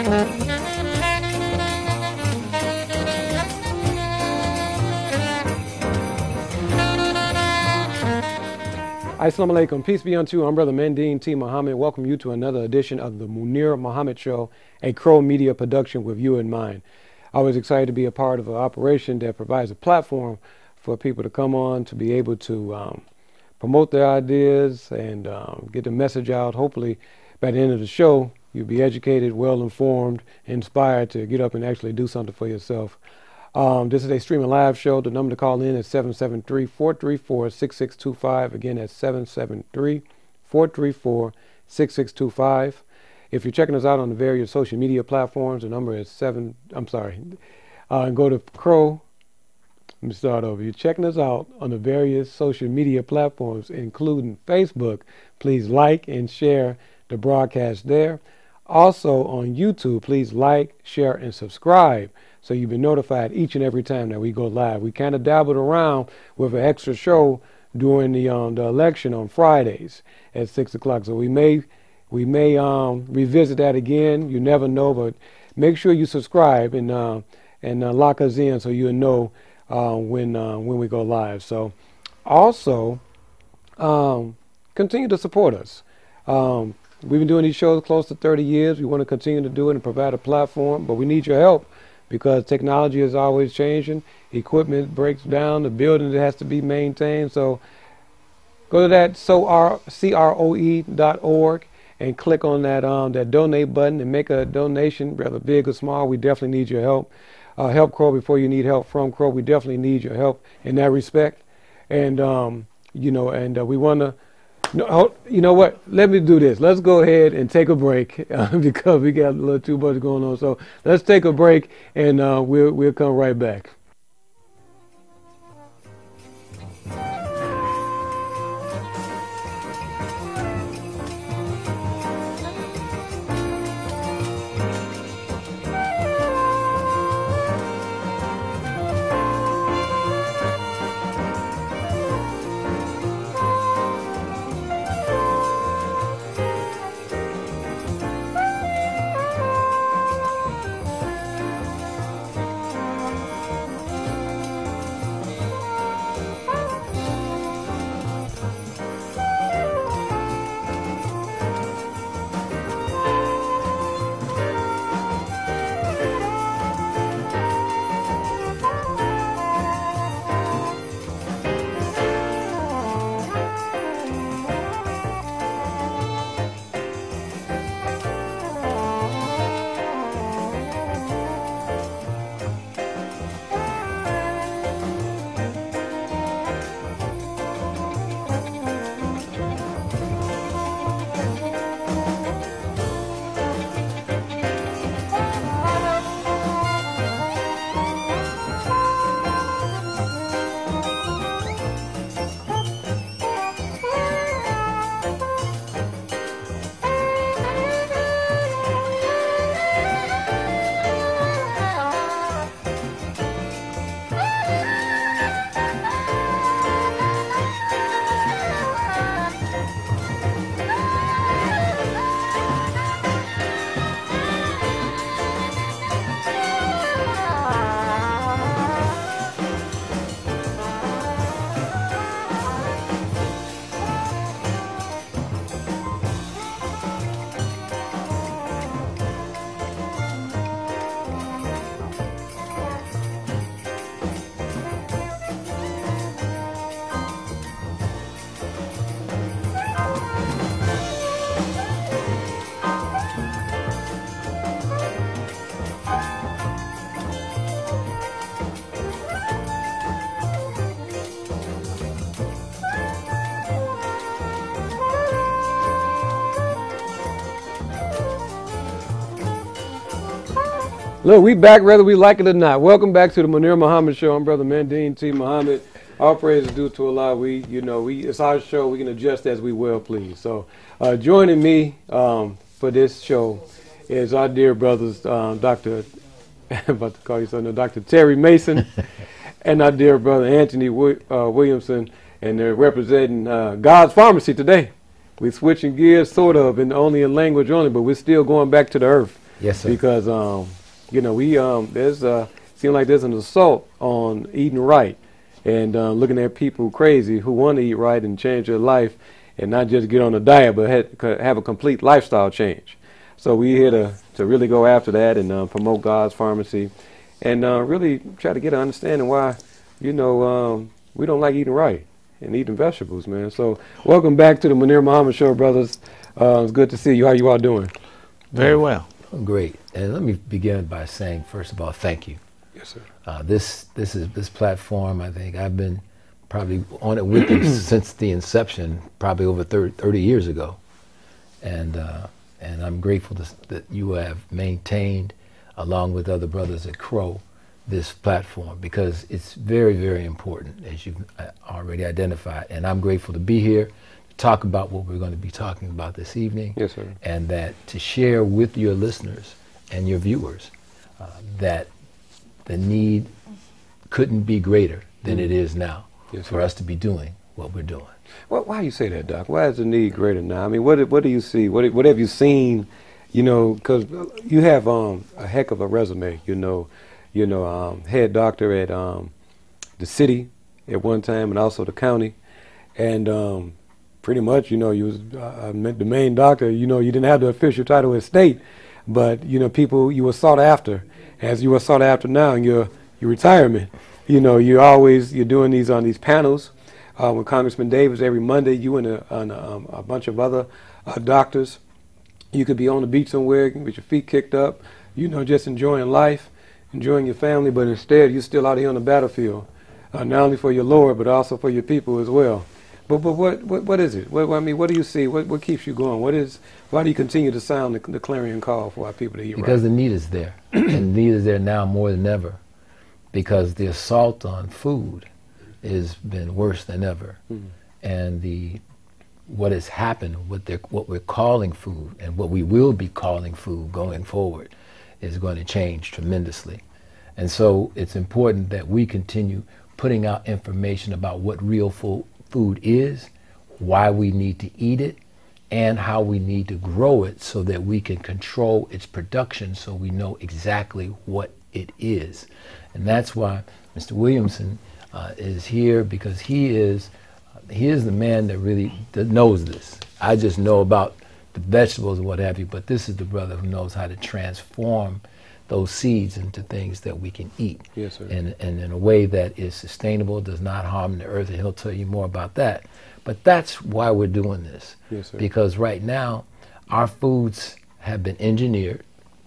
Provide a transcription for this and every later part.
Assalamu alaikum. Peace be unto you. I'm Brother Mandene Muhammad. Welcome you to another edition of the Munir Muhammad Show, a CROE media production with you in mind. I was excited to be a part of an operation that provides a platform for people to come on to be able to promote their ideas and get the message out. Hopefully, by the end of the show, you'll be educated, well-informed, inspired to get up and actually do something for yourself. This is a streaming live show. The number to call in is 773-434-6625. Again, that's 773-434-6625. If you're checking us out on the various social media platforms, the number is go to CROE. Let me start over. You're checking us out on the various social media platforms, including Facebook. Please like and share the broadcast there. Also on YouTube, please like, share, and subscribe so you've been notified each and every time that we go live. We kind of dabbled around with an extra show during the election on Fridays at 6 o'clock. So we may revisit that again. You never know, but make sure you subscribe and lock us in so you'll know when we go live. So also continue to support us. We've been doing these shows close to 30 years. We want to continue to do it and provide a platform, but we need your help because technology is always changing. Equipment breaks down. The building has to be maintained. So go to that CROE.org and click on that donate button and make a donation, whether big or small. We definitely need your help. Help CROE before you need help from CROE. We definitely need your help in that respect. And we want to. No, you know what? Let me do this. Let's go ahead and take a break because we got a little too much going on. So let's take a break and we'll come right back. Look, we back whether we like it or not. Welcome back to the Munir Muhammad Show. I'm Brother Mandene Muhammad. All praise is due to Allah. It's our show. We can adjust as we will, please. So, joining me for this show is our dear brothers, Dr. I'm about to call you something, Dr. Terry Mason, and our dear brother Anthony Williamson, and they're representing God's Farmacy today. We're switching gears, sort of, and only in language only, but we're still going back to the earth. Yes, sir. Because you know, we seems like there's an assault on eating right, and looking at people crazy who want to eat right and change their life, and not just get on a diet, but have a complete lifestyle change. So we're here to really go after that and promote God's Pharmacy, and really try to get an understanding why, you know, we don't like eating right and eating vegetables, man. So welcome back to the Munir Muhammad Show, brothers. It's good to see you. How you all doing? Very well. Great. And let me begin by saying, first of all, thank you. Yes, sir. This platform, I think I've been probably on it with you since the inception, probably over 30 years ago. And I'm grateful that you have maintained, along with other brothers at CROE, this platform, because it's very, very important, as you've already identified. And I'm grateful to be here to talk about what we're going to be talking about this evening. Yes, sir. And that to share with your listeners and your viewers that the need couldn't be greater than it is now, yes, for us to be doing what we're doing. Well, why you say that, Doc? Why is the need greater now? I mean, what do you see? What have you seen? You know, because you have a heck of a resume. Head doctor at the city at one time, and also the county, and pretty much, you know, you was the main doctor. You know, you didn't have the official title of state, but you know, you were sought after, as you are sought after now in your retirement. You know, you're doing these on these panels with Congressman Davis every Monday. You and a bunch of other doctors. You could be on the beach somewhere with your feet kicked up, you know, just enjoying life, enjoying your family, but instead you're still out here on the battlefield, not only for your Lord, but also for your people as well. But what is it? I mean, what do you see? What keeps you going? Why do you continue to sound the clarion call for our people to eat right? Because the need is there, and the need is there now more than ever, because the assault on food has been worse than ever, and what has happened, what we're calling food, and what we will be calling food going forward, is going to change tremendously. And so it's important that we continue putting out information about what real food is, why we need to eat it, and how we need to grow it so that we can control its production, so we know exactly what it is. And that's why Mr. Williamson is here, because he is the man that knows this. I just know about the vegetables and what have you, but this is the brother who knows how to transform those seeds into things that we can eat. Yes, sir. And in a way that is sustainable, does not harm the earth, and he'll tell you more about that. But that's why we're doing this. Yes, sir. Because right now, our foods have been engineered.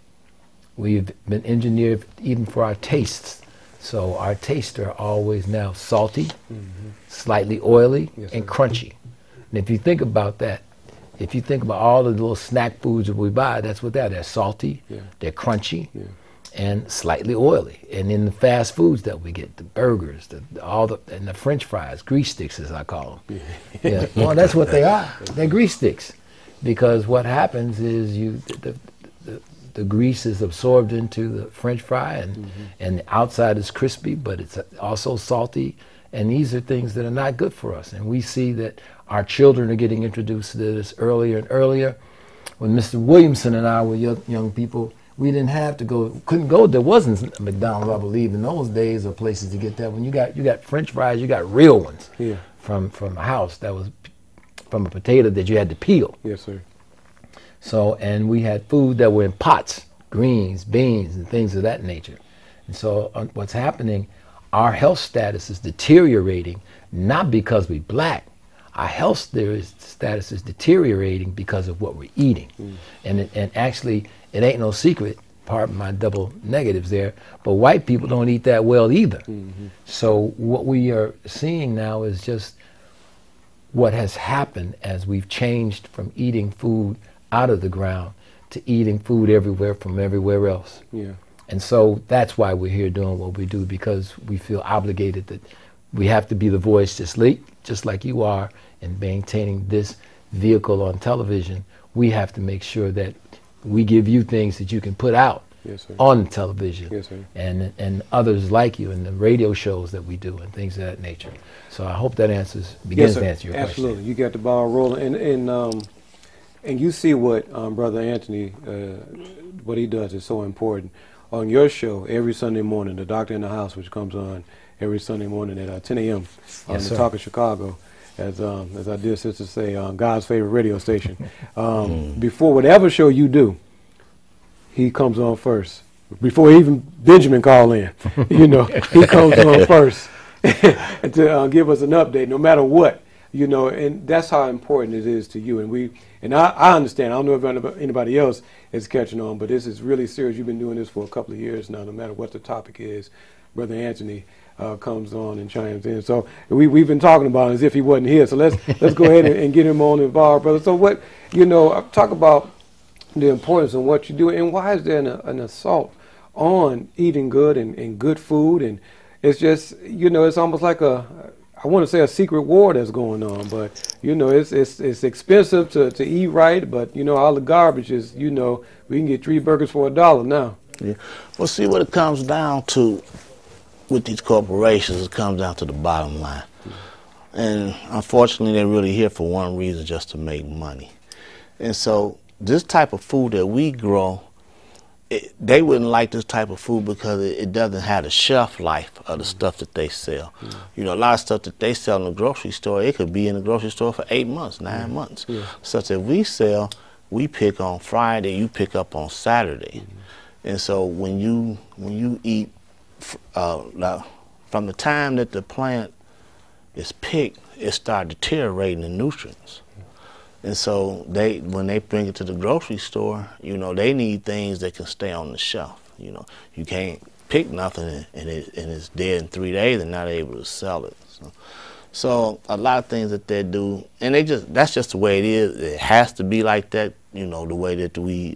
We've been engineered even for our tastes. So our tastes are always now salty, slightly oily, yes, and sir. crunchy. And if you think about that, if you think about all the little snack foods that we buy, that's what they're salty, they're crunchy, and slightly oily. And in the fast foods that we get, the burgers, and the French fries, grease sticks as I call them. Yeah. Well, that's what they are. They're grease sticks, because what happens is the grease is absorbed into the French fry, and the outside is crispy, but it's also salty. And these are things that are not good for us. And we see that our children are getting introduced to this earlier and earlier. When Mr. Williamson and I were young people, we didn't have to couldn't go. There wasn't a McDonald's, I believe, in those days, or places to get that. When you got French fries, you got real ones from a house that was from a potato that you had to peel. Yes, sir. So, and we had food that were in pots, greens, beans, and things of that nature. And so what's happening, our health status is deteriorating, not because we're black. Our health status is deteriorating because of what we're eating. And actually, it ain't no secret, pardon my double negatives there, but white people don't eat that well either. So what we are seeing now is just what has happened as we've changed from eating food out of the ground to eating food everywhere from everywhere else. Yeah. And so that's why we're here doing what we do, because we feel obligated that we have to be the voice just like you are in maintaining this vehicle on television. We have to make sure that we give you things that you can put out on television, and others like you in the radio shows that we do and things of that nature. So I hope that begins to answer your question. Absolutely. You got the ball rolling. And you see what Brother Anthony what he does is so important. On your show, every Sunday morning, The Doctor in the House, which comes on every Sunday morning at 10 a.m. on the Talk of Chicago, as our dear sisters say, God's favorite radio station. Before whatever show you do, he comes on first. Before even Benjamin call in, you know, he comes on first to give us an update, no matter what, you know, and that's how important it is to you. And I understand. I don't know if anybody else is catching on, but this is really serious. You've been doing this for a couple of years now, no matter what the topic is. Brother Anthony comes on and chimes in. So we've been talking about it as if he wasn't here. So let's go ahead and get him on involved, brother. So what, you know, talk about the importance of what you do, and why is there an assault on eating good and good food? And it's just, you know, it's almost like I want to say a secret war that's going on, but you know, it's expensive to eat right, but you know, all the garbage is, you know, we can get 3 burgers for $1 now. Yeah. Well, see, what it comes down to with these corporations, it comes down to the bottom line. And unfortunately, they're really here for one reason, just to make money. And so this type of food that we grow, they wouldn't like this type of food because it doesn't have the shelf life of the stuff that they sell. You know, a lot of stuff that they sell in the grocery store, it could be in the grocery store for 8 months, 9 months. Such that we sell, we pick on Friday, you pick up on Saturday. And so when you eat, from the time that the plant is picked, it starts deteriorating the nutrients. And so when they bring it to the grocery store, you know, they need things that can stay on the shelf. You know, you can't pick nothing and it's dead in 3 days and not able to sell it. So a lot of things that they do, and that's just the way it is. It has to be like that, you know, the way that we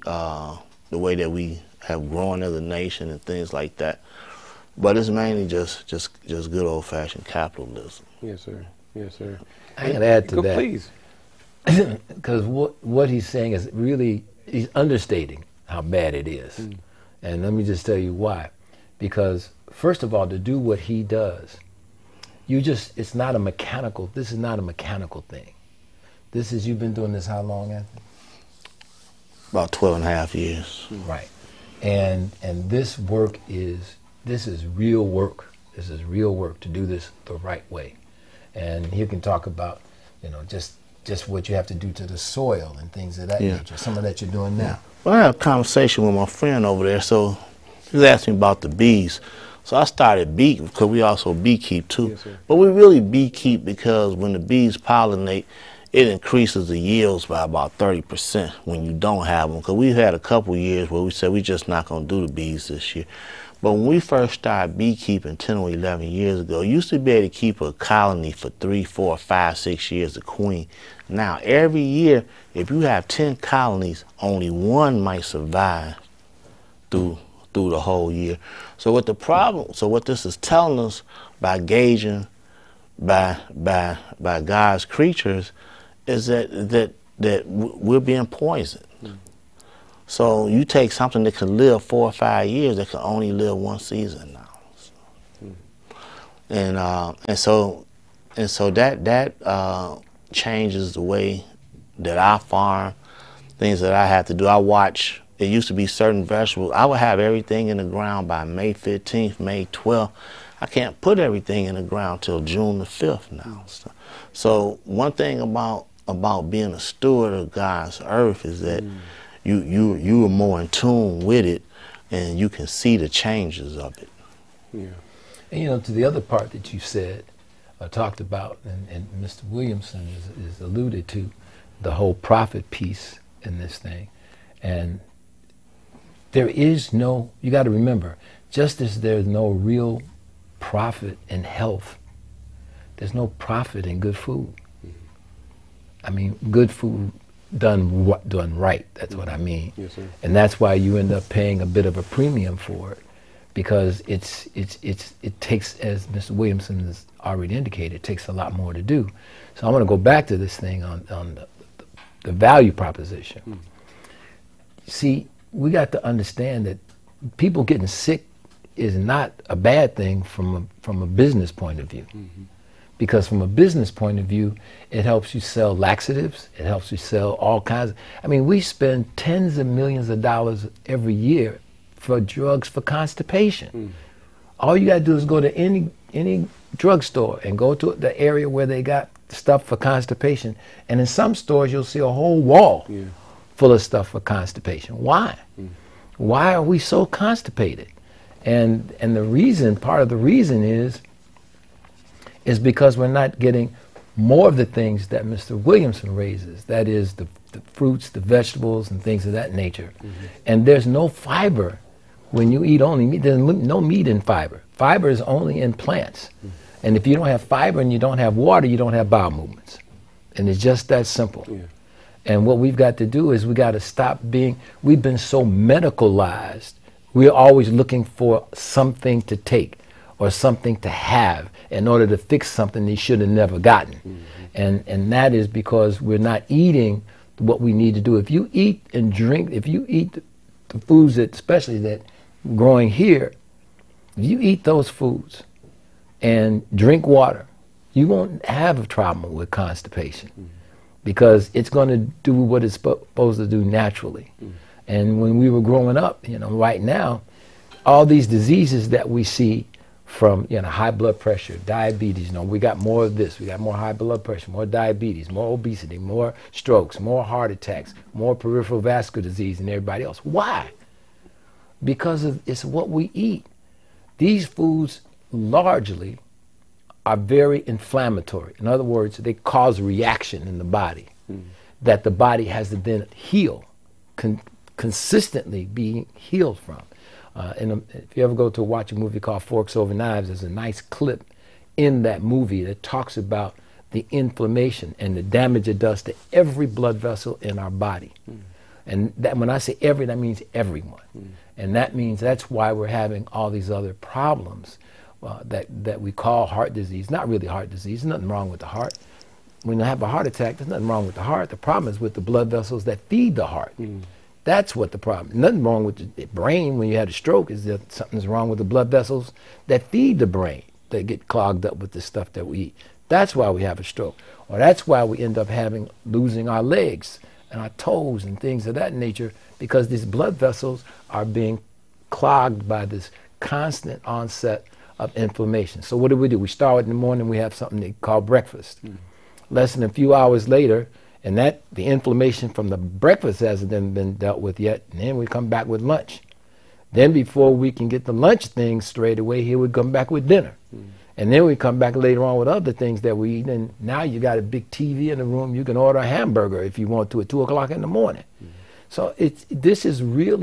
have grown as a nation and things like that. But it's mainly just good old-fashioned capitalism. Yes, sir. Yes, sir. I can add to that. Please. Because what he's saying is really, he's understating how bad it is. And let me just tell you why. Because first of all, to do what he does, it's not a mechanical, this is not a mechanical thing. This is, you've been doing this how long, Anthony? About 12.5 years. Right. And this work this is real work. This is real work to do this the right way. And he can talk about, you know, just what you have to do to the soil and things of that nature. Some of that you're doing now. Well, I had a conversation with my friend over there, so he was asking me about the bees. So I started beekeeping, because we also beekeep too. Yes, sir. But we really beekeep because when the bees pollinate, it increases the yields by about 30% when you don't have them. Because we've had a couple years where we said we're just not going to do the bees this year. But when we first started beekeeping 10 or 11 years ago, you used to be able to keep a colony for 3, 4, 5, 6 years, a queen. Now, every year, if you have 10 colonies, only 1 might survive through the whole year. So what this is telling us by gauging by God's creatures is that we're being poisoned. So you take something that could live 4 or 5 years that can only live 1 season now. And so that changes the way that I farm, things that I have to do. I watch. It used to be certain vegetables. I would have everything in the ground by May 15th, May 12th. I can't put everything in the ground till June the 5th now. So one thing about being a steward of God's earth is that you are more in tune with it, and you can see the changes of it. Yeah. And you know, to the other part that you said, talked about, and Mr. Williamson is alluded to, the whole profit piece in this thing. And there is no, you got to remember, just as there's no real profit in health, there's no profit in good food. I mean, good food done right, that's what I mean. Yes, sir. And that's why you end up paying a bit of a premium for it, because it takes, as Mr. Williamson has already indicated, it takes a lot more to do. So I want to go back to this thing on the value proposition. See, we got to understand that people getting sick is not a bad thing from a business point of view, because from a business point of view, it helps you sell laxatives. It helps you sell all kinds of, I mean, we spend tens of millions of dollars every year for drugs for constipation. All you got to do is go to any drugstore and go to the area where they got stuff for constipation. And in some stores, you'll see a whole wall full of stuff for constipation. Why? Why are we so constipated? And the reason, part of the reason is because we're not getting more of the things that Mr. Williamson raises. That is the fruits, the vegetables, and things of that nature. And there's no fiber when you eat only meat. There's no meat in fiber. Fiber is only in plants. And if you don't have fiber and you don't have water, you don't have bowel movements. And it's just that simple. And what we've got to do is we got to stop being, we've been so medicalized. We're always looking for something to take or something to have in order to fix something they should have never gotten. And that is because we're not eating what we need to do. If you eat and drink, if you eat the foods that, especially that growing here, if you eat those foods and drink water, you won't have a problem with constipation because it's going to do what it's supposed to do naturally. And when we were growing up, you know, right now, all these diseases that we see from, you know, high blood pressure, diabetes, you know, we got more of this, we got more high blood pressure, more diabetes, more obesity, more strokes, more heart attacks, more peripheral vascular disease than everybody else. Why? Because it's what we eat. These foods largely are very inflammatory. In other words, they cause reaction in the body that the body has to then heal, consistently being healed from. If you ever go to watch a movie called Forks Over Knives, there's a nice clip in that movie that talks about the inflammation and the damage it does to every blood vessel in our body. And that, when I say every, that means everyone. And that means that's why we're having all these other problems that we call heart disease. Not really heart disease, there's nothing wrong with the heart. When you have a heart attack, there's nothing wrong with the heart. The problem is with the blood vessels that feed the heart. That's what the problem is. Nothing wrong with the brain when you had a stroke, is that something's wrong with the blood vessels that feed the brain, that get clogged up with the stuff that we eat. That's why we have a stroke. Or that's why we end up losing our legs and our toes and things of that nature, because these blood vessels are being clogged by this constant onset of inflammation. So what do? We start in the morning, we have something they call breakfast. Less than a few hours later, and the inflammation from the breakfast hasn't been dealt with yet, and then we come back with lunch. Then before we can get the lunch thing straight away, here we come back with dinner. And then we come back later on with other things that we eat, and now you got a big TV in the room, you can order a hamburger if you want to at 2 o'clock in the morning. So this is,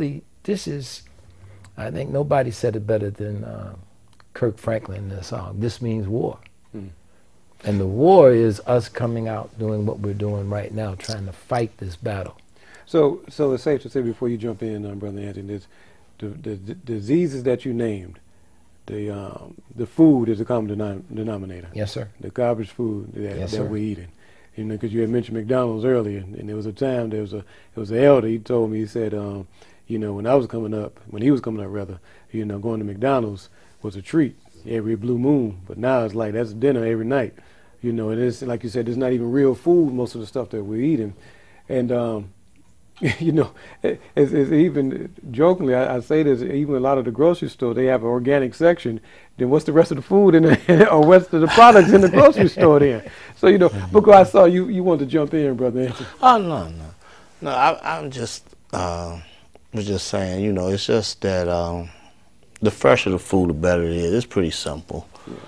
I think nobody said it better than Kirk Franklin in the song, "This Means War." And the war is us coming out doing what we're doing right now, trying to fight this battle. So it's safe to say, before you jump in, Brother Anthony, the diseases that you named, the food is a common denominator. Yes, sir. The garbage food that we're eating. You know, because you had mentioned McDonald's earlier, and there was a time, there was an elder, he told me, he said, you know, when he was coming up, you know, going to McDonald's was a treat every blue moon, but now it's like that's dinner every night. You know, it is, like you said, it's not even real food, most of the stuff that we're eating. And, you know, it's even jokingly, I say this, even a lot of the grocery store, they have an organic section. Then what's the rest of the food or what's the products in the grocery store then? So, you know, because I saw you want to jump in, Brother Anthony. Oh, no, I'm just, was just saying, you know, it's just that the fresher the food, the better it is. It's pretty simple.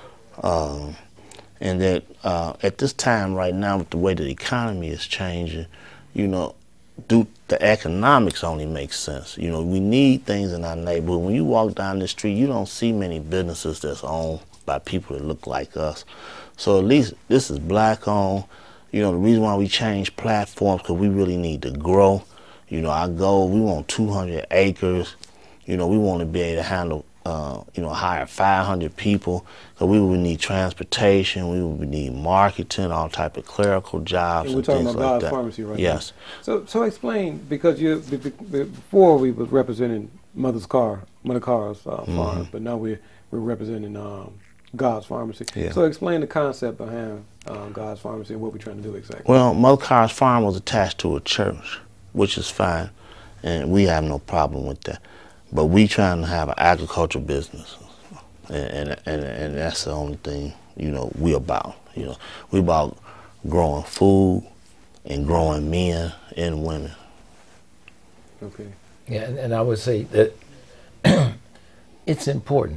And that at this time right now, with the way the economy is changing, you know, the economics only makes sense. You know, we need things in our neighborhood. When you walk down the street, you don't see many businesses that's owned by people that look like us. So at least this is black owned. You know, the reason why we change platforms, because we really need to grow. You know, our goal, we want 200 acres. You know, we want to be able to handle, you know, hire 500 people. So we would need transportation, we would need marketing, all type of clerical jobs. And we're talking about God's Pharmacy right now. Yes. So explain, because before we was representing Mother Carr's farm, but now we're representing God's Pharmacy. Yeah. So explain the concept behind God's Pharmacy and what we're trying to do exactly. Well, Mother Carr's farm was attached to a church, which is fine, and we have no problem with that. But we trying to have an agricultural business, and that's the only thing, you know, we about. You know, we about growing food and growing men and women. Okay. Yeah, and I would say that it's important.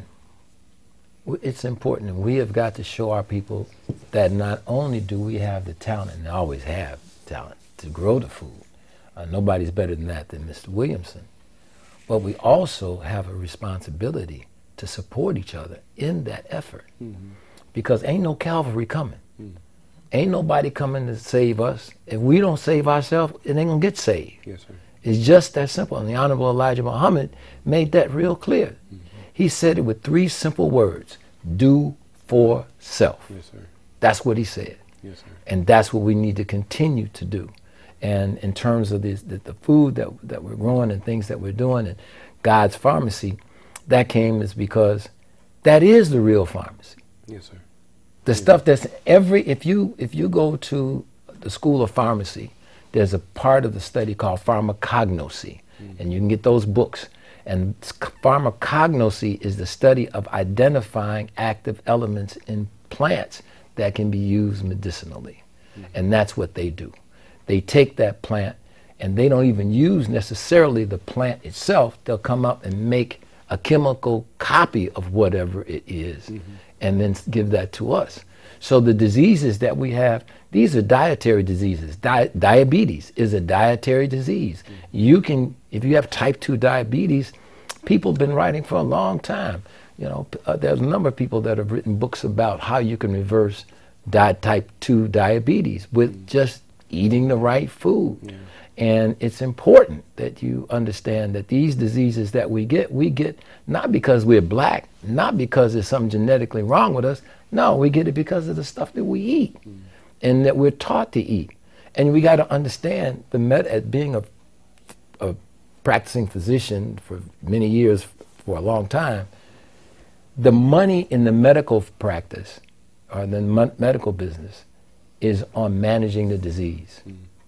It's important, and we have got to show our people that not only do we have the talent, and always have talent, to grow the food. Nobody's better than that than Mr. Williamson. But we also have a responsibility to support each other in that effort. Mm-hmm. Because ain't no cavalry coming. Mm-hmm. Ain't nobody coming to save us. If we don't save ourselves, it ain't gonna get saved. Yes, sir. It's just that simple. And the Honorable Elijah Muhammad made that real clear. Mm-hmm. He said it with 3 simple words: do for self. Yes, sir. That's what he said. Yes, sir. And that's what we need to continue to do. And in terms of the food that we're growing and things that we're doing, and God's Pharmacy, that came is because that is the real pharmacy. Yes, sir. The stuff that's if you go to the School of Pharmacy, there's a part of the study called pharmacognosy, and you can get those books. And pharmacognosy is the study of identifying active elements in plants that can be used medicinally. And that's what they do. They take that plant, and they don't even use necessarily the plant itself. They'll come up and make a chemical copy of whatever it is, and then give that to us. So the diseases that we have, these are dietary diseases. Diabetes is a dietary disease. You can, if you have type 2 diabetes, people have been writing for a long time. You know, there's a number of people that have written books about how you can reverse type 2 diabetes with just eating the right food. Yeah. And it's important that you understand that these diseases that we get not because we're black, not because there's something genetically wrong with us. No, we get it because of the stuff that we eat and that we're taught to eat. And we got to understand being a practicing physician for many years, for a long time, the money in the medical practice or the medical business is on managing the disease.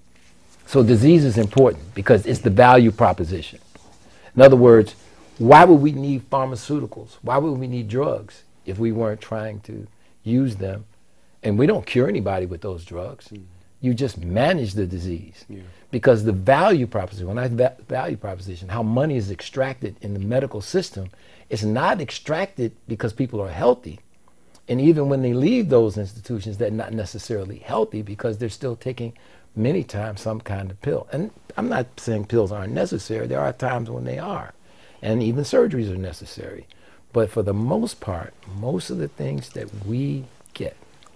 So disease is important because it's the value proposition. In other words, why would we need pharmaceuticals? Why would we need drugs if we weren't trying to use them? And we don't cure anybody with those drugs. You just manage the disease. Yeah. Because the value proposition, when I value proposition, how money is extracted in the medical system, it's not extracted because people are healthy. And even when they leave those institutions, they're not necessarily healthy because they're still taking many times some kind of pill. And I'm not saying pills aren't necessary. There are times when they are. And even surgeries are necessary. But for the most part, most of the things that we get,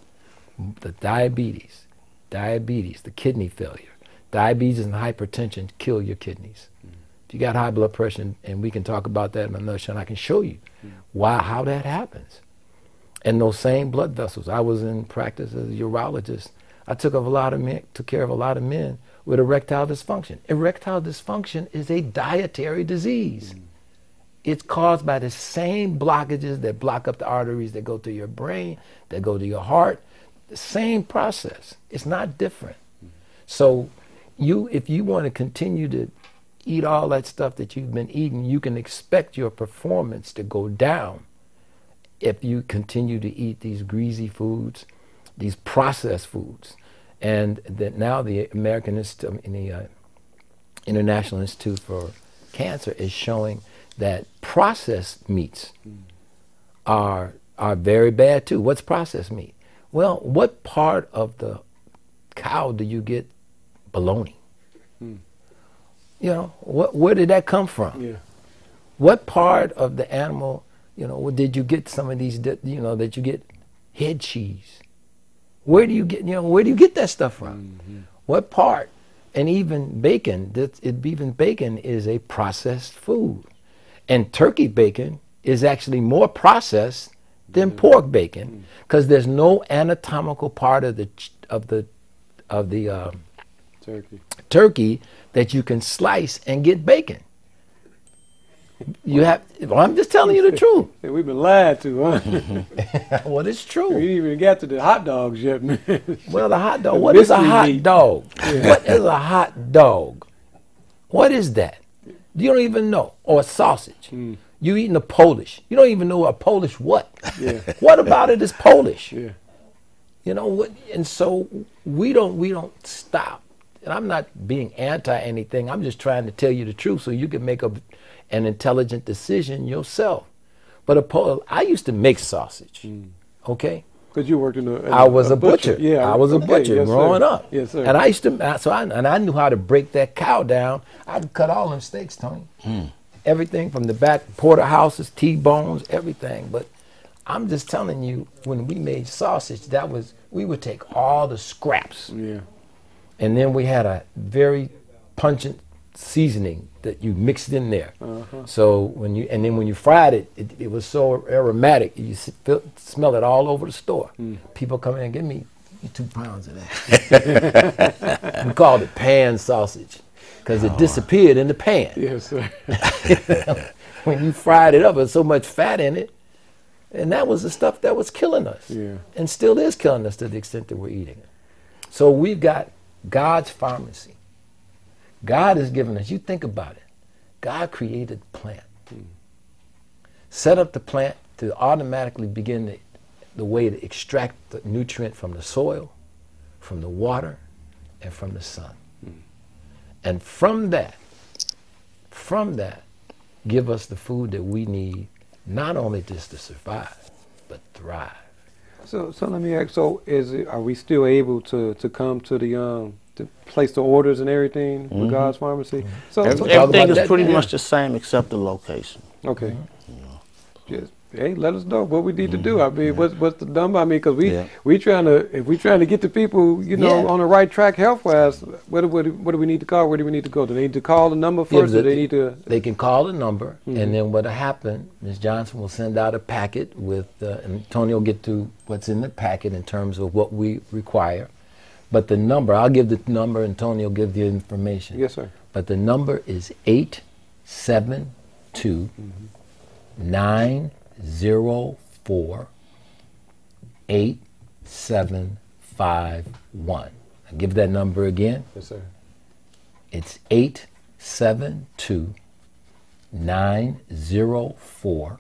the diabetes, the kidney failure, diabetes and hypertension kill your kidneys. If you got high blood pressure, and we can talk about that in another show, and I can show you how that happens. And those same blood vessels. I was in practice as a urologist. I took care of a lot of men with erectile dysfunction. Erectile dysfunction is a dietary disease. It's caused by the same blockages that block up the arteries that go to your brain, that go to your heart. The same process. It's not different. So if you want to continue to eat all that stuff that you've been eating, you can expect your performance to go down if you continue to eat these greasy foods, these processed foods. And that now the International Institute for Cancer is showing that processed meats are very bad too. What's processed meat? Well, what part of the cow do you get bologna? You know, where did that come from? Yeah. What part of the animal, you know, did you get some of these, you know, that you get head cheese? Where do you get that stuff from? What part? And even bacon, even bacon is a processed food. And turkey bacon is actually more processed than pork bacon because there's no anatomical part of the turkey that you can slice and get bacon. You have. Well, I'm just telling you the truth. Hey, we've been lied to, huh? Well, it's true. We didn't even get to the hot dogs yet, man. Well, the hot dog. What is a hot dog? Yeah. What is a hot dog? What is that? You don't even know. Or a sausage. Mm. You eating a Polish. You don't even know a Polish what. Yeah. What about it is Polish? Yeah. You know what? And so we don't stop. And I'm not being anti anything. I'm just trying to tell you the truth so you can make an intelligent decision yourself. But I used to make sausage. Okay. Because you worked in a I was a butcher. Yeah, I was a butcher yes, growing sir. up. Yes, sir. And I used to, and I knew how to break that cow down. I'd cut all them steaks, Tony. Everything from the back, porterhouses, T-bones, everything. But I'm just telling you, when we made sausage, we would take all the scraps. Yeah. And then we had a very pungent seasoning that you mixed in there. So when you fried it, it was so aromatic. You smell it all over the store. People come in and give me 2 pounds of that. We called it pan sausage because it disappeared in the pan. Yes, sir. When you fried it up, there's so much fat in it. And that was the stuff that was killing us. Yeah. And still is killing us to the extent that we're eating it. So we've got God's pharmacy. God has given us, you think about it, God created the plant. Set up the plant to automatically begin the way to extract the nutrient from the soil, from the water, and from the sun. And from that, give us the food that we need, not only just to survive, but thrive. So let me ask. So are we still able to come to the to place the orders and everything with God's Pharmacy? So everything is pretty much the same except the location. Okay. Just hey, let us know what we need to do. I mean, what's the number? I mean, because we trying to get the people, you know, on the right track health wise. What do we need to call? Where do we need to go? Do they need to call the number first, or they need to? They can call the number, and then what'll happen? Ms. Johnson will send out a packet with, and Tony will get to what's in the packet in terms of what we require. But the number, I'll give the number, and Tony will give the information. Yes, sir. But the number is 872 904 8751. I'll give that number again. Yes, sir. It's 872 904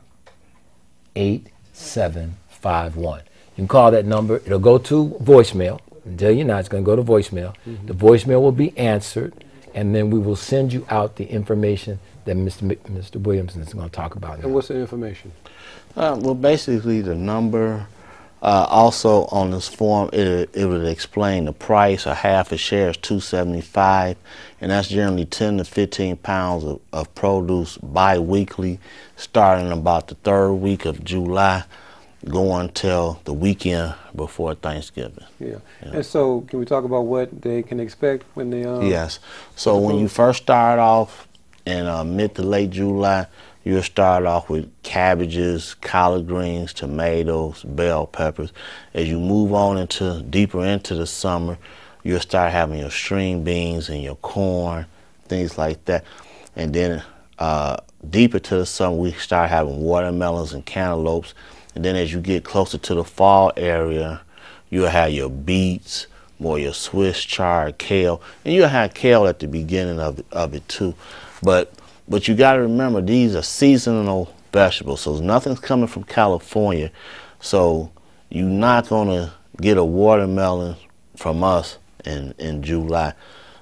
8751. You can call that number. It'll go to voicemail. I'll tell you now, it's going to go to voicemail. The voicemail will be answered, and then we will send you out the information that Mr. Williamson is going to talk about now. And what's the information? Well, basically the number. Also on this form, it would explain the price. A half a share is $2.75, and that's generally 10 to 15 pounds of produce bi-weekly, starting about the 3rd week of July, going till the weekend before Thanksgiving. Yeah. And so can we talk about what they can expect when they Yes. So when you first start off in mid to late July, you'll start off with cabbages, collard greens, tomatoes, bell peppers. As you move on deeper into the summer, you'll start having your string beans and your corn, things like that. And then deeper to the summer, we start having watermelons and cantaloupes. And then as you get closer to the fall area, you'll have your beets, more your Swiss chard, kale. And you'll have kale at the beginning of it too. But you got to remember, these are seasonal vegetables, so nothing's coming from California. So you're not going to get a watermelon from us in July.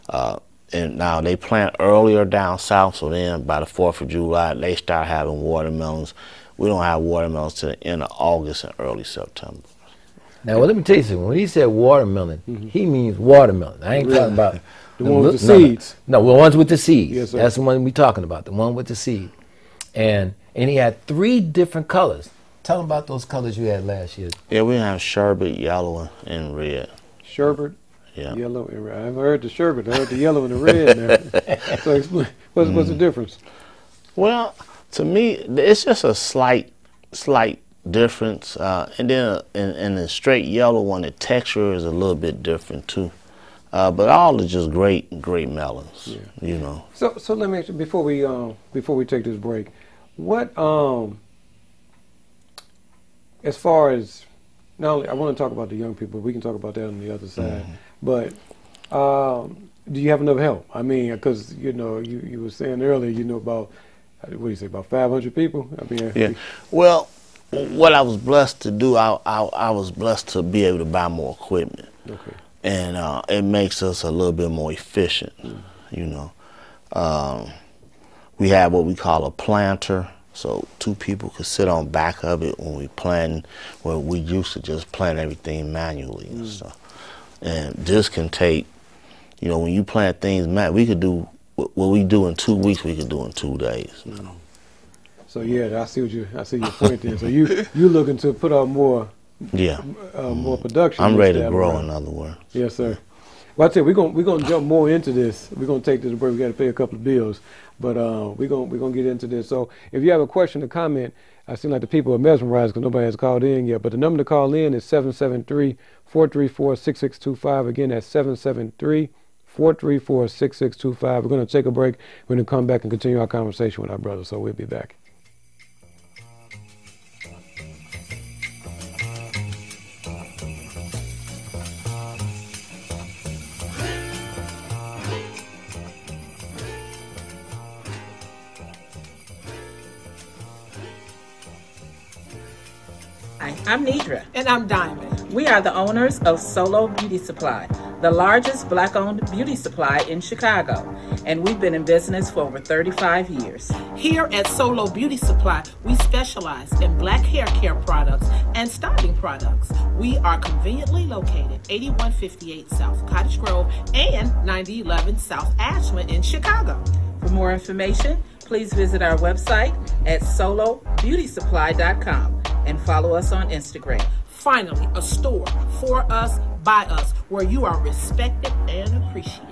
And now they plant earlier down south, so then by the 4th of July, they start having watermelons. We don't have watermelons till the end of August and early September. Now, well, let me tell you something. When he said watermelon, he means watermelon. I ain't talking about the one with the seeds. No, the ones with the seeds. Yes, sir. That's the one we're talking about, the one with the seed. And he had 3 different colors. Tell them about those colors you had last year. Yeah, we have sherbet, yellow, and red. Sherbet, yellow, and red. I haven't heard the sherbet. I heard the yellow and the red now. So explain, what's the difference? Well, to me, it's just a slight difference. And then in the straight yellow one, the texture is a little bit different too. But all are just great melons, you know. So let me ask you, before we take this break, What as far as not only I want to talk about the young people, we can talk about that on the other side. But do you have enough help? I mean, because you know, you were saying earlier, you know, about what do you say, about 500 people? I mean, yeah. Well, what I was blessed to do, I was blessed to be able to buy more equipment. Okay. And it makes us a little bit more efficient, you know. We have what we call a planter, so 2 people could sit on back of it when we plant, where we used to just plant everything manually and stuff. And this can take, you know, when you plant things, we could do what we do in 2 weeks, we could do in 2 days. You know? So yeah, I see your point there. So you looking to put out more. Yeah. More production. I'm ready to grow, in other words. Yes, sir. Well, I tell you, we're gonna jump more into this. We're gonna take this break. We got to pay a couple of bills, but we're gonna get into this. So if you have a question or comment, I seem like the people are mesmerized because nobody has called in yet. But the number to call in is 773-434-6625. Again, that's 773-434-6625. We're gonna take a break. We're gonna come back and continue our conversation with our brother. So we'll be back. Hi, I'm Nidra. And I'm Diamond. We are the owners of Solo Beauty Supply, the largest Black-owned beauty supply in Chicago. And we've been in business for over 35 years. Here at Solo Beauty Supply, we specialize in Black hair care products and styling products. We are conveniently located 8158 South Cottage Grove and 9011 South Ashland in Chicago. For more information, please visit our website at solobeautysupply.com and follow us on Instagram. Finally, a store for us, by us, where you are respected and appreciated.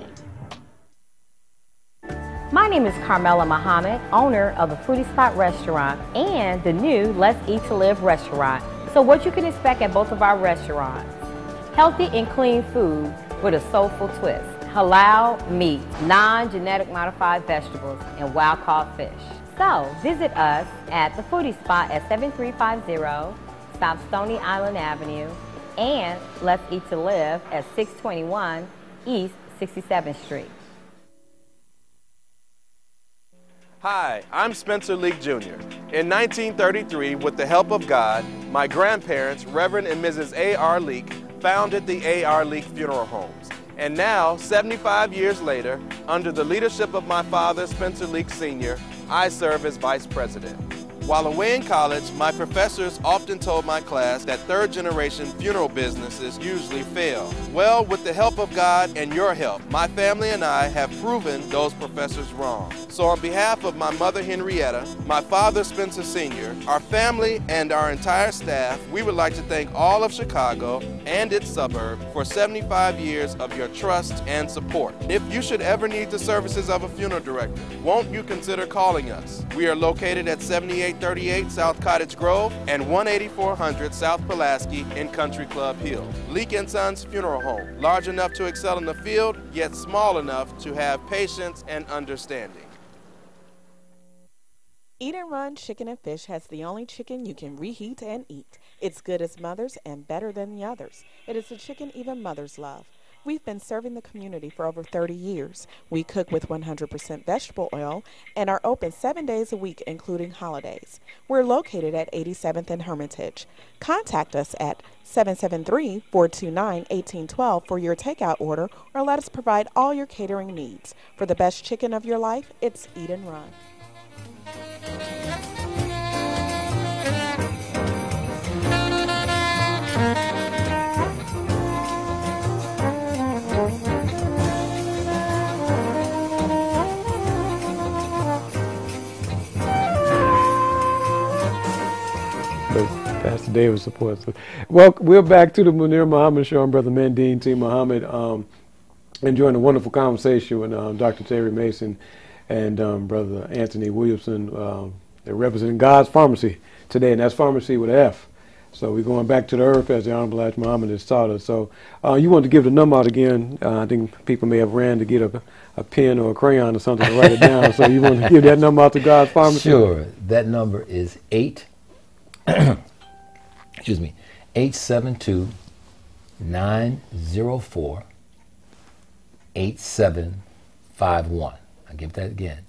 My name is Carmela Muhammad, owner of the Foodie Spot Restaurant and the new Let's Eat to Live restaurant. So what you can expect at both of our restaurants: healthy and clean food with a soulful twist, halal meat, non-genetic modified vegetables, and wild-caught fish. So visit us at the Foodie Spot at 7350 South Stony Island Avenue and Let's Eat to Live at 621 East 67th Street. Hi, I'm Spencer Leak Jr. In 1933, with the help of God, my grandparents, Reverend and Mrs. A.R. Leak, founded the A.R. Leak Funeral Homes. And now, 75 years later, under the leadership of my father, Spencer Leak Sr., I serve as Vice President. While away in college, my professors often told my class that third-generation funeral businesses usually fail. Well, with the help of God and your help, my family and I have proven those professors wrong. So on behalf of my mother, Henrietta, my father, Spencer Sr., our family, and our entire staff, we would like to thank all of Chicago and its suburbs for 75 years of your trust and support. If you should ever need the services of a funeral director, won't you consider calling us? We are located at 7838 South Cottage Grove and 18400 South Pulaski in Country Club Hill. Leak & Sons Funeral Home, large enough to excel in the field, yet small enough to have patience and understanding. Eat and Run Chicken and Fish has the only chicken you can reheat and eat. It's good as mother's and better than the others. It is the chicken even mothers love. We've been serving the community for over 30 years. We cook with 100% vegetable oil and are open 7 days a week, including holidays. We're located at 87th and Hermitage. Contact us at 773-429-1812 for your takeout order, or let us provide all your catering needs. For the best chicken of your life, it's Eat and Run. Pastor David supports us. Well, we're back to the Munir Muhammad Show. I'm Brother Mandene T. Muhammad, enjoying a wonderful conversation with Dr. Terry Mason and Brother Anthony Williamson. They're representing God's Pharmacy today, and that's Pharmacy with an F. So we're going back to the earth as the Honorable Elijah Muhammad has taught us. So you want to give the number out again. I think people may have ran to get a pen or a crayon or something to write it down. So you want to give that number out to God's Pharmacy? Sure. That number is 872-904-8751. I'll give that again.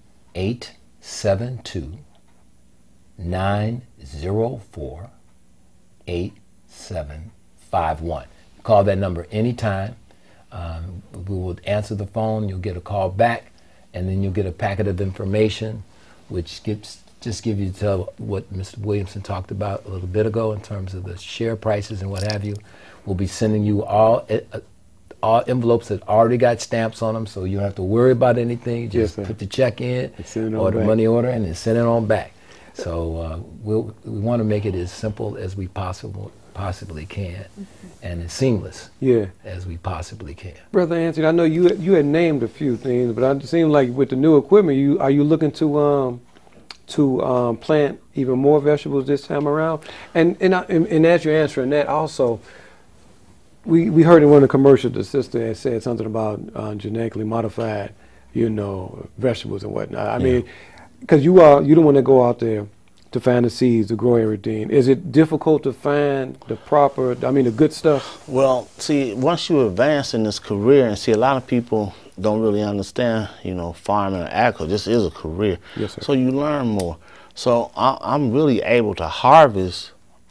872-904-8751. Call that number anytime. We will answer the phone. You'll get a call back, and then you'll get a packet of information, which just give you to what Mr. Williamson talked about a little bit ago in terms of the share prices and what have you. We'll be sending you all envelopes that already got stamps on them, so you don't have to worry about anything. Just put the check in or the money order and then send it on back. So we want to make it as simple as we possibly can, and as seamless as we possibly can. Brother Anthony, I know you had named a few things, but it seems like with the new equipment, are you looking to plant even more vegetables this time around? And as you're answering that, also, we heard in one of the commercials the sister had said something about genetically modified, vegetables and whatnot. I mean, because you don't want to go out there to find the seeds to grow everything. Is it difficult to find the good stuff? Well, see, once you advance in this career, and see, a lot of people don't really understand, farming or agriculture. This is a career. Yes, sir. So you learn more. So I'm really able to harvest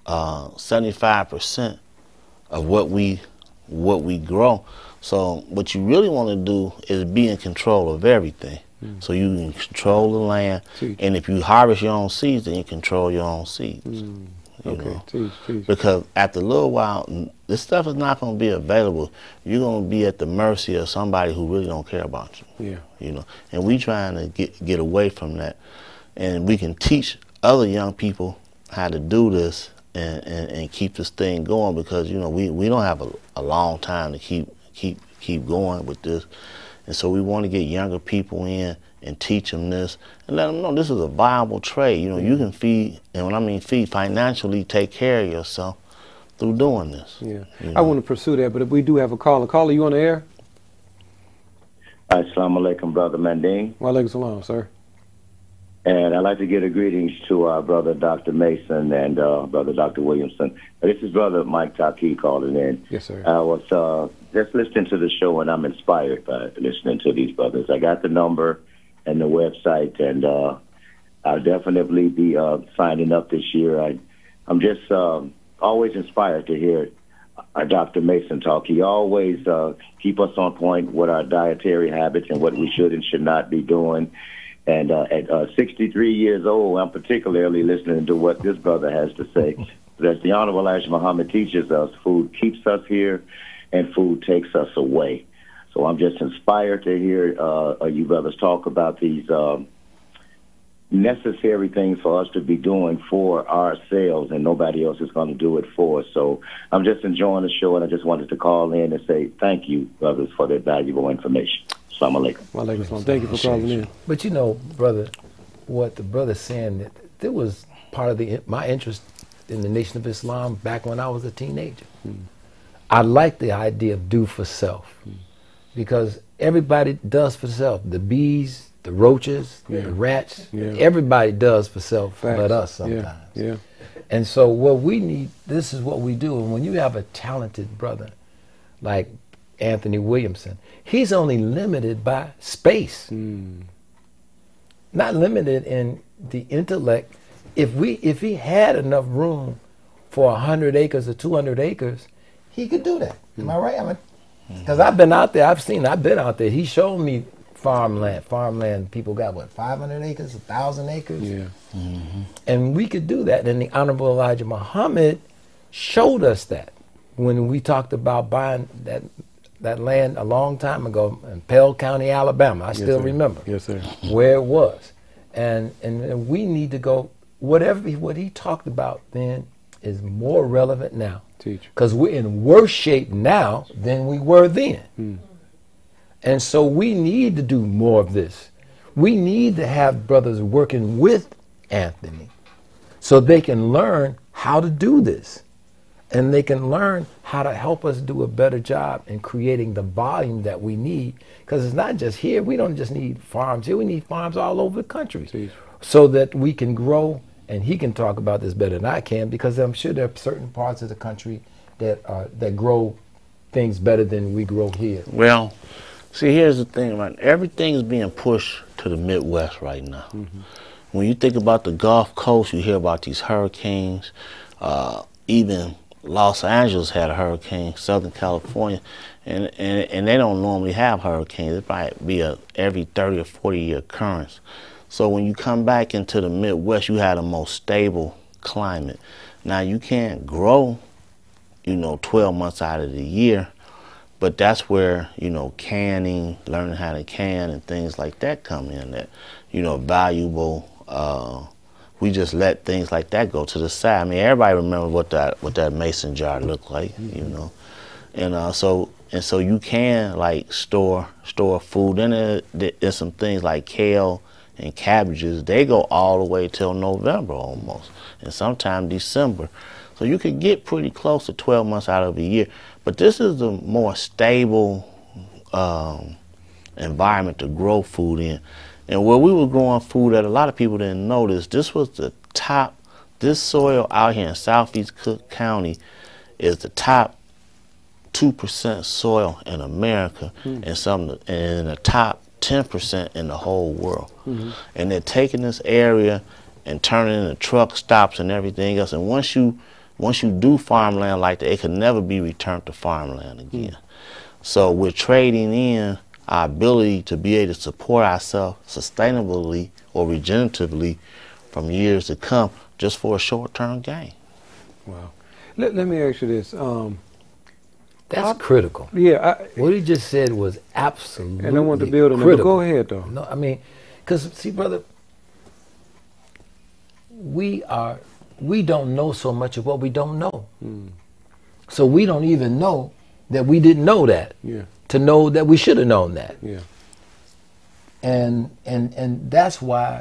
75% of what we grow. So what you really want to do is be in control of everything. So you can control the land, and if you harvest your own seeds, then you control your own seeds. Because after a little while, this stuff is not going to be available. You're going to be at the mercy of somebody who really don't care about you. And we trying to get away from that, and we can teach other young people how to do this and keep this thing going, because we don't have a long time to keep going with this. And so we want to get younger people in and teach them this and let them know this is a viable trade. You can feed, and when I mean feed, financially take care of yourself through doing this. I want to pursue that, but if we do have a caller. Caller, you on the air? Assalamu alaikum, Brother Mandene. Wa alaikum salam, sir. And I'd like to give a greetings to our brother Dr. Mason and brother Dr. Williamson. This is brother Mike Taki calling in. Yes, sir. I was just listening to the show, and I'm inspired by listening to these brothers. I got the number and the website, and I'll definitely be signing up this year. I'm just always inspired to hear our Dr. Mason talk. He always keep us on point with our dietary habits and what we should and should not be doing. And at 63 years old, I'm particularly listening to what this brother has to say. As the Honorable Elijah Muhammad teaches us, food keeps us here and food takes us away. So I'm just inspired to hear you brothers talk about these necessary things for us to be doing for ourselves, and nobody else is going to do it for us. So I'm just enjoying the show, and I just wanted to call in and say thank you, brothers, for that valuable information. Assalamu alaikum. Wa alaikum salam. Thank you for calling in. But brother, what the brother's saying, that was part of my interest in the Nation of Islam back when I was a teenager. I like the idea of do for self, because everybody does for self. The bees, the roaches, the rats, everybody does for self but us sometimes. And so what we need, this is what we do. And when you have a talented brother like Anthony Williamson, he's only limited by space, not limited in the intellect. If he had enough room for 100 acres or 200 acres, he could do that. Am I right? Because I've been out there. I've been out there. He showed me farmland. People got 500 acres, 1,000 acres. And we could do that. And the Honorable Elijah Muhammad showed us that when we talked about buying that land a long time ago in Pell County, Alabama. I still remember where it was. And we need to go, what he talked about then is more relevant now. Because we're in worse shape now than we were then. And so we need to do more of this. We need to have brothers working with Anthony so they can learn how to do this. And they can learn how to help us do a better job in creating the volume that we need. Because it's not just here. We don't just need farms here. We need farms all over the country. Jeez. So that we can grow. And he can talk about this better than I can, because I'm sure there are certain parts of the country that grow things better than we grow here. Well, see, here's the thing, right? Everything is being pushed to the Midwest right now. Mm-hmm. When you think about the Gulf Coast, you hear about these hurricanes. Even Los Angeles had a hurricane, Southern California, and they don't normally have hurricanes. It might be a every 30 or 40 year occurrence. So when you come back into the Midwest, you have the most stable climate. Now you can't grow, 12 months out of the year, but that's where, canning, learning how to can and things like that come in, that, valuable. We just let things like that go to the side. I mean, everybody remembers what that mason jar looked like, and so you can like store food. And there's some things like kale and cabbages. They go all the way till November almost, and sometimes December. So you could get pretty close to 12 months out of a year. But this is the more stable environment to grow food in. And where we were growing food that a lot of people didn't notice, this was the top, this soil out here in southeast Cook County is the top 2% soil in America, and the top 10% in the whole world. Mm-hmm. And they're taking this area and turning it into truck stops and everything else. And once you do farmland like that, it can never be returned to farmland again. Mm. So we're trading in our ability to be able to support ourselves sustainably or regeneratively from years to come just for a short-term gain. Wow. Let me ask you this. That's critical. Yeah. What he just said was absolutely and I want to build on that. Go ahead, though. No, I mean, because, see, brother, we don't know so much of what we don't know. Mm. So we don't even know that we didn't know that. Yeah. To know that we should have known that. Yeah. And that's why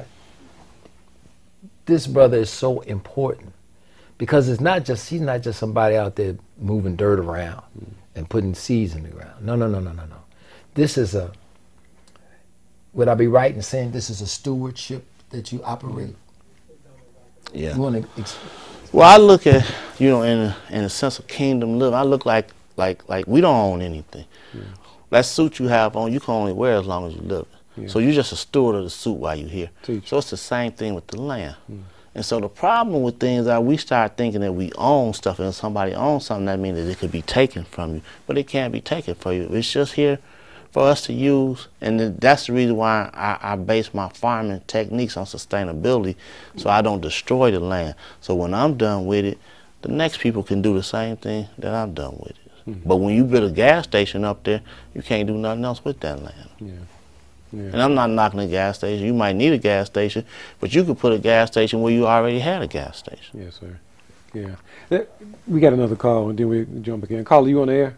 this brother is so important, because he's not just somebody out there moving dirt around and putting seeds in the ground. No. This is would I be right in saying this is a stewardship that you operate? Yeah. You want to well, I look at, in a sense of kingdom living, I look like we don't own anything. Yeah. That suit you have on, you can only wear as long as you live. Yeah. So you're just a steward of the suit while you're here. So it's the same thing with the land. Mm. And so the problem with things are we start thinking that we own stuff, and if somebody owns something, that means that it could be taken from you. But it can't be taken from you. It's just here for us to use, and that's the reason why I base my farming techniques on sustainability, so I don't destroy the land. So when I'm done with it, the next people can do the same thing that I'm done with it. Mm-hmm. But when you build a gas station up there, you can't do nothing else with that land. Yeah. Yeah. And I'm not knocking a gas station. You might need a gas station, but you could put a gas station where you already had a gas station. Yes, sir. Yeah. We got another call, and then we jump again. Caller, you on the air?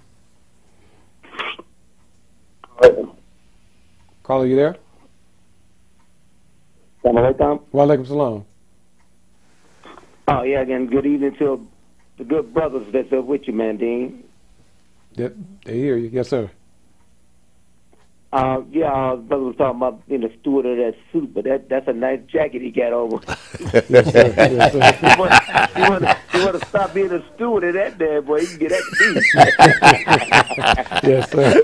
Caller, you there? Assalamualaikum. Walaikum salam. Oh, yeah, again, good evening to the good brothers that's up with you, Mandene. Yep, they hear you. Yes, sir. Brother was talking about being a steward of that suit, but that's a nice jacket he got over. Yes, sir. Yes, sir. You want to stop being a steward of that damn boy, you can get that beat. Yes, sir.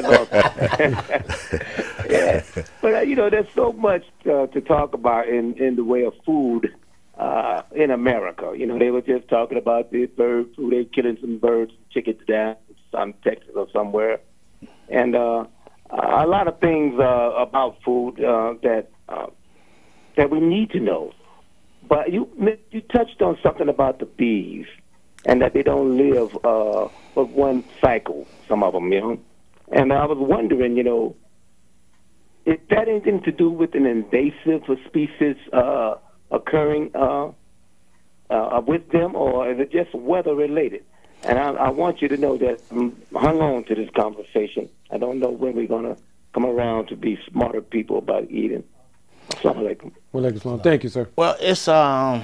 Man, yeah. But, there's so much to talk about in the way of food in America. They were just talking about the bird food. They're killing some birds, chickens down in some Texas or somewhere. And a lot of things about food that we need to know. But you touched on something about the bees and that they don't live but one cycle, some of them, And I was wondering, is that anything to do with an invasive species occurring with them, or is it just weather related? And I want you to know that I'm hung on to this conversation. I don't know when we're going to come around to be smarter people about eating. Assalamu alaikum. Walaikum salam. Thank you, sir. Well, it's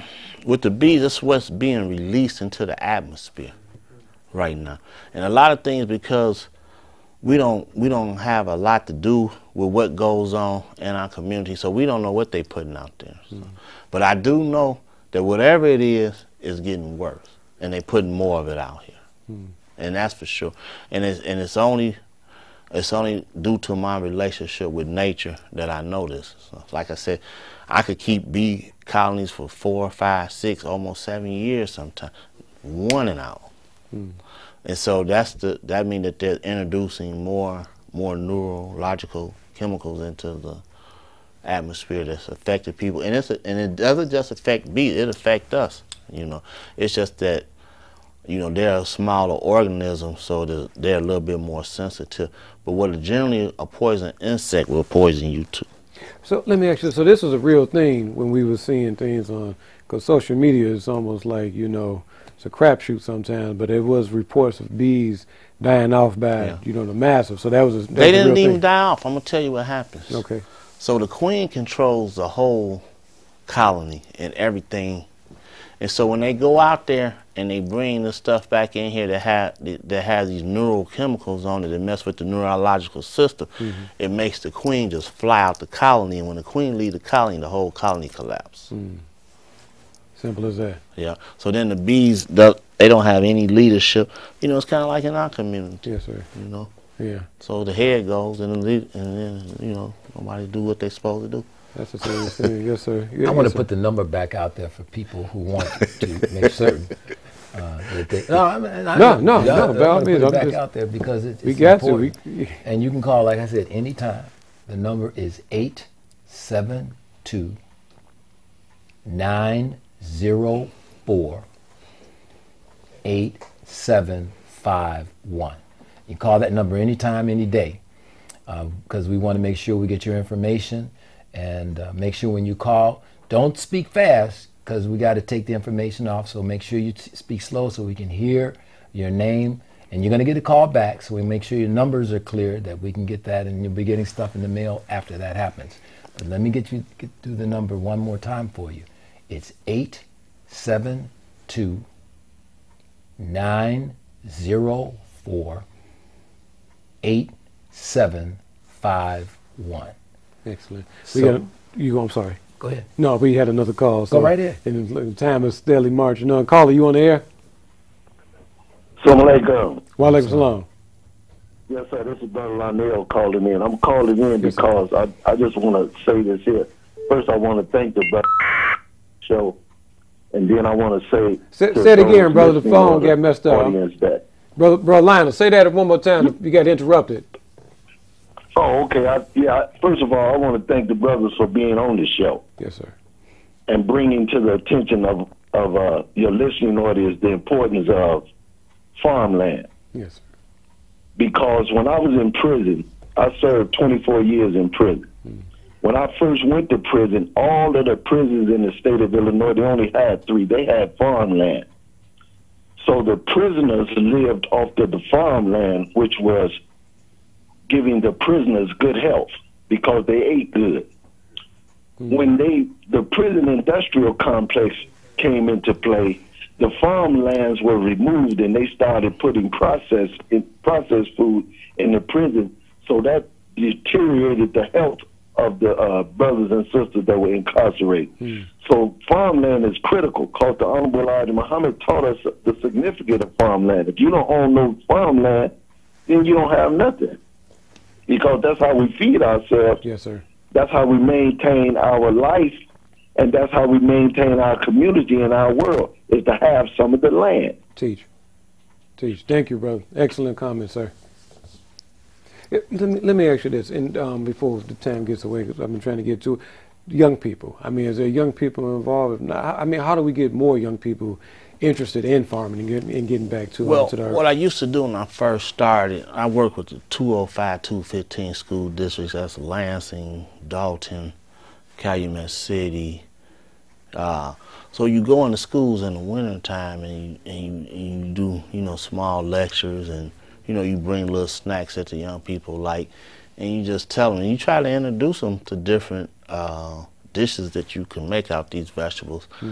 with the bees, that's what's being released into the atmosphere right now. And a lot of things, because we don't have a lot to do with what goes on in our community, so we don't know what they're putting out there. So. But I do know that whatever it is getting worse, and they're putting more of it out here, and that's for sure. And it's only due to my relationship with nature that I know this. So, like I said, I could keep bee colonies for 4, 5, 6, almost 7 years sometimes, wanting out. And so that means that they're introducing more neurological chemicals into the atmosphere that's affecting people. And it doesn't just affect bees, it affects us. You know, it's just that, you know, they're a smaller organism, so they're a little bit more sensitive. But what generally a poison insect will poison you too. So let me ask you, so this was a real thing when we were seeing things on, because social media is almost like, you know, it's a crapshoot sometimes, but it was reports of bees dying off by, you know, the massive. So that was a They didn't even die off. I'm going to tell you what happens. Okay. So the queen controls the whole colony and everything. And so when they go out there and they bring the stuff back in here that has these neurochemicals on it that mess with the neurological system, it makes the queen just fly out the colony. And when the queen leaves the whole colony collapses. Simple as that. Yeah. So then the bees, they don't have any leadership. You know, it's kind of like in our community. Yes, sir. You know. Yeah. So the head goes, and then you know, nobody do what they're supposed to do. That's a serious thing. Yes, sir. Yeah, I want to put the number back out there for people who want to make certain that they. No. By all means, put it back out there because it's we got important. to. And you can call, like I said, anytime. The number is 872-904-8751. You call that number anytime, any day, because we want to make sure we get your information, and make sure when you call, don't speak fast, because we got to take the information off. So make sure you speak slow so we can hear your name, and you're going to get a call back. So we make sure your numbers are clear, that we can get that, and you'll be getting stuff in the mail after that happens. But let me get through the number one more time for you. It's 872-904-8751. Excellent. So, I'm sorry. Go ahead. No, we had another call. So, go right ahead. And the time is steadily marching on. Caller, you on the air? Assalamu alaikum. Wa alaikum salam. Yes, sir. This is Brother Lionel calling in. I'm calling in because I just want to say this here. First, I want to thank the brother show, and then I want to say it again, brother. The phone got messed up. Brother Lionel, say that one more time. You got interrupted. Oh, okay. First of all, I want to thank the brothers for being on the show. Yes, sir. And bringing to the attention of your listening audience the importance of farmland. Yes, sir. Because when I was in prison, I served 24 years in prison. When I first went to prison, all of the prisons in the state of Illinois, they only had 3. They had farmland. So the prisoners lived off of the farmland, which was giving the prisoners good health because they ate good. When the prison industrial complex came into play, the farmlands were removed and they started putting processed food in the prison. So that deteriorated the health of the brothers and sisters that were incarcerated. So farmland is critical because the Honorable Mandene Muhammad taught us the significance of farmland. If you don't own no farmland, then you don't have nothing. Because that's how we feed ourselves. Yes, sir. That's how we maintain our life, and that's how we maintain our community and our world, is to have some of the land. Teach. Thank you, brother. Excellent comment, sir. Let me ask you this, and before the time gets away, because I've been trying to get to young people. I mean, is there young people involved? I mean, how do we get more young people interested in farming and getting back to what I used to do when I first started, I worked with the 205, 215 school districts. That's Lansing, Dalton, Calumet City. So you go into schools in the wintertime and you do, small lectures, and, you bring little snacks that the young people like, and you just tell them, and you try to introduce them to different dishes that you can make out these vegetables.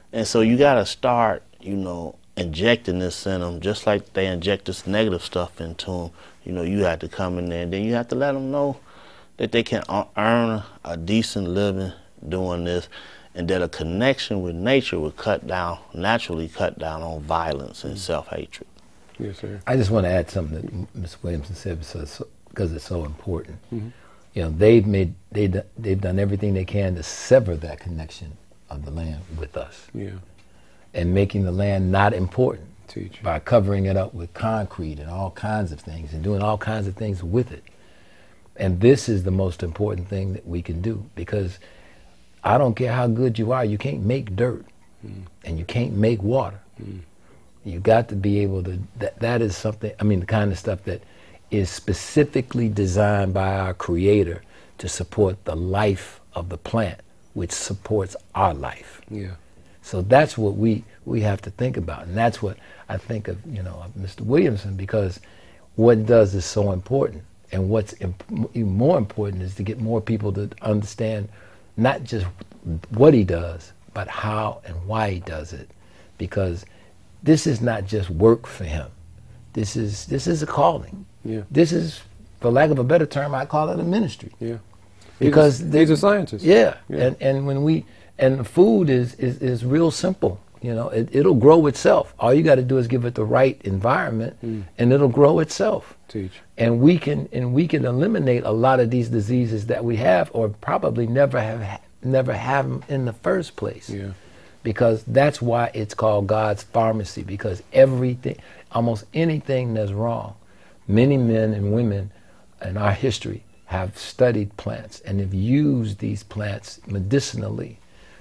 And so you got to start, you know, injecting this in them, just like they inject this negative stuff into them. You know, you have to come in there, and then you have to let them know that they can earn a decent living doing this, and that a connection with nature would naturally cut down on violence and self-hatred. Yes, sir. I just want to add something that Ms. Williamson said because it's so important. You know, they've done everything they can to sever that connection of the land with us. Yeah. And making the land not important. Teach. By covering it up with concrete and all kinds of things and doing all kinds of things with it. And this is the most important thing that we can do, because I don't care how good you are, you can't make dirt and you can't make water. You got to be able to, that is something, I mean, the kind of stuff that is specifically designed by our Creator to support the life of the plant, which supports our life. Yeah. So that's what we have to think about, and that's what I think of, you know, of Mr. Williamson, because what he does is so important, and what's even more important is to get more people to understand not just what he does, but how and why he does it, because this is not just work for him. This is a calling. Yeah. This is, for lack of a better term, I call it a ministry. Yeah. Because he's a scientist. Yeah. And when we, and food is real simple. You know, it'll grow itself. All you got to do is give it the right environment, and it'll grow itself. Teach. And we can eliminate a lot of these diseases that we have, or probably never have them in the first place. Yeah. Because that's why it's called God's Farmacy. Because everything, almost anything that's wrong, many men and women in our history have studied plants and have used these plants medicinally.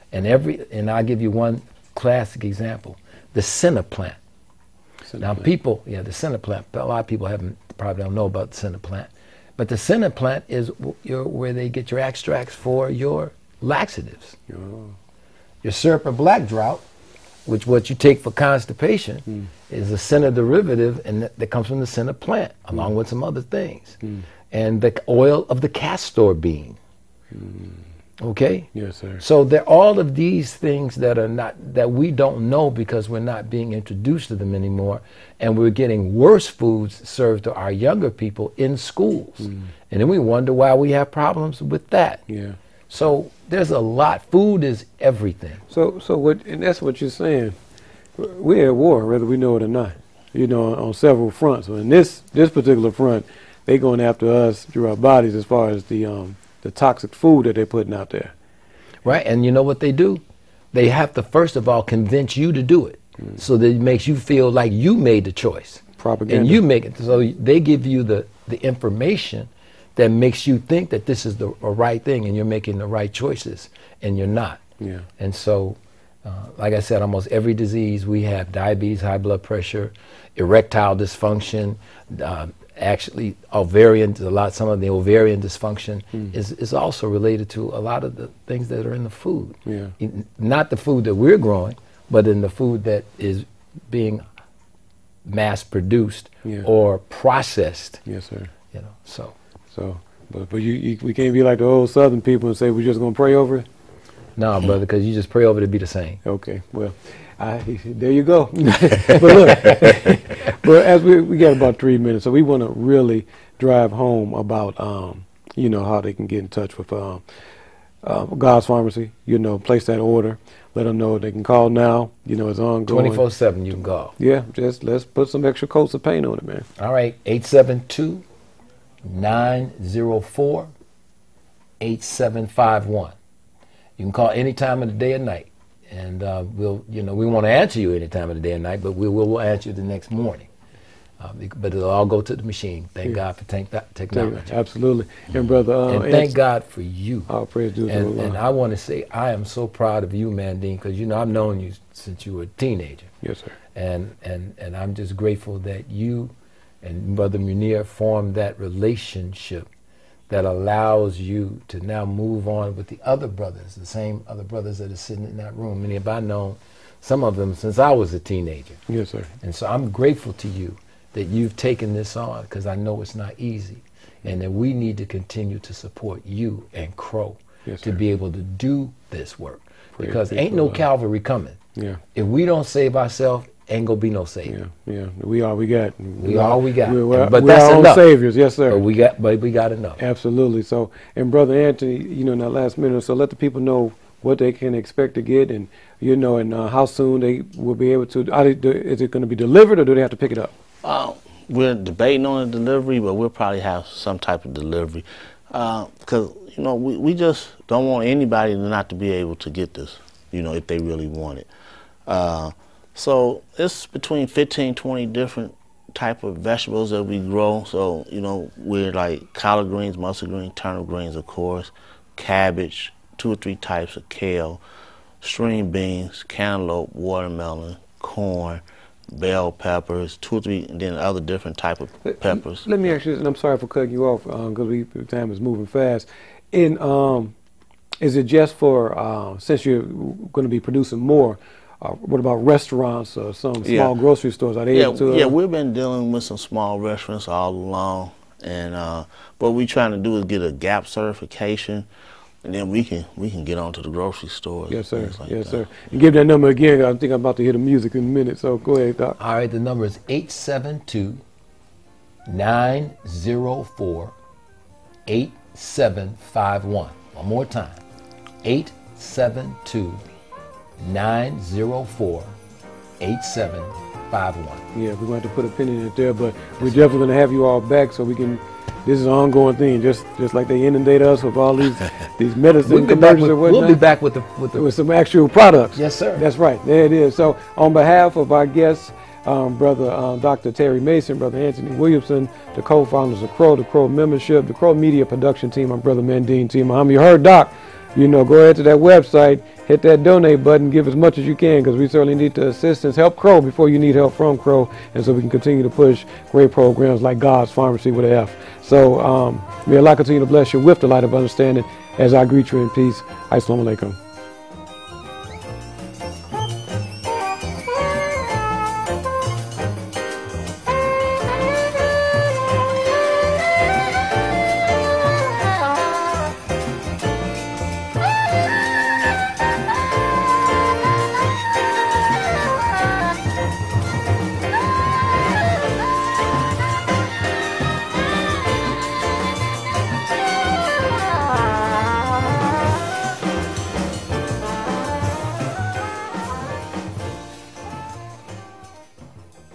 And I'll give you one classic example, the senna plant. Now people, the senna plant, a lot of people probably don't know about the senna plant, but the senna plant is where they get your extracts for your laxatives. Oh. Your syrup of black drought, which what you take for constipation, is a senna derivative, and that comes from the senna plant, along with some other things. And the oil of the castor bean. Okay? Yes, sir. So there are all of these things that we don't know because we're not being introduced to them anymore, and we're getting worse foods served to our younger people in schools. And then we wonder why we have problems with that. Yeah. So there's a lot. Food is everything. So what, and that's what you're saying. We're at war, whether we know it or not. You know, on several fronts. So in this particular front, they're going after us through our bodies as far as the toxic food that they're putting out there. Right, and you know what they do? They have to first of all convince you to do it, so that it makes you feel like you made the choice. Propaganda. And you make it, so they give you the information that makes you think that this is the right thing and you're making the right choices, and you're not. Yeah. And so, like I said, almost every disease we have, diabetes, high blood pressure, erectile dysfunction, actually some of the ovarian dysfunction is also related to a lot of the things that are in the food. Yeah. Not the food that we're growing, but in the food that is being mass produced or processed. Yes, sir. You know, so but we can't be like the old Southern people and say we're just gonna pray over it. No, brother, because you just pray over it to be the same. Okay, well, there you go. But look, but as we got about 3 minutes, so we want to really drive home about you know, how they can get in touch with God's Farmacy. You know, place that order. Let them know they can call now. You know, it's ongoing. 24/7 you can call. Yeah, just let's put some extra coats of paint on it, man. All right, 872-904-8751. You can call any time of the day or night, and we want to answer you any time of the day or night, but we'll answer you the next morning. But it'll all go to the machine. Thank God for technology. Absolutely. And brother, and thank God for you. All praise to and I want to say I am so proud of you, Mandene, because you know I've known you since you were a teenager. Yes, sir. And I'm just grateful that you and Brother Munir formed that relationship that allows you to now move on with the other brothers, the same other brothers that are sitting in that room. Many have I known, some of them since I was a teenager. Yes, sir. And so I'm grateful to you that you've taken this on, because I know it's not easy, and that we need to continue to support you and CROE to be able to do this work. Because ain't no Calvary coming Yeah. If we don't save ourselves, ain't gonna be no saving. Yeah. We all we got. We all we got. But that's our own saviors, yes, sir. But we got enough. Absolutely. So, and Brother Anthony, you know, in that last minute, so let the people know what they can expect to get, and you know, and how soon they will be able to. Is it going to be delivered, or do they have to pick it up? We're debating on the delivery, but we'll probably have some type of delivery, because you know we just don't want anybody not to be able to get this, you know, if they really want it. So it's between 15, 20 different type of vegetables that we grow. So, you know, we're like collard greens, mustard greens, turnip greens, of course, cabbage, 2 or 3 types of kale, string beans, cantaloupe, watermelon, corn, bell peppers, 2 or 3, and then other different type of peppers. Let me ask you this, and I'm sorry for cutting you off because time is moving fast. Is it just for, since you're going to be producing more, what about restaurants or some small grocery stores? Are they able to? Yeah, we've been dealing with some small restaurants all along, and what we're trying to do is get a GAP certification, and then we can get onto the grocery stores. Yes, sir. Like yes, sir. And give that number again. I think I'm about to hear the music in a minute. So go ahead, Doc. All right, the number is 872-904-8751. One more time. 872-904-8751. Yeah, we're going to have to put a pin in it there, but we're definitely going to have you all back so we can. This is an ongoing thing, just like they inundate us with all these medicine commercials and whatnot. We'll be back with some actual products. Yes, sir. That's right. There it is. So on behalf of our guests, Brother Dr. Terry Mason, Brother Anthony Williamson, the co-founders of CROE, the CROE membership, the CROE media production team, I'm Brother Mandene Muhammad. You heard Doc. You know, go ahead to that website, hit that donate button, give as much as you can, because we certainly need the assistance. Help CROE before you need help from CROE, and so we can continue to push great programs like God's Pharmacy with an F. So may Allah continue to bless you with the light of understanding as I greet you in peace. Assalamu alaikum.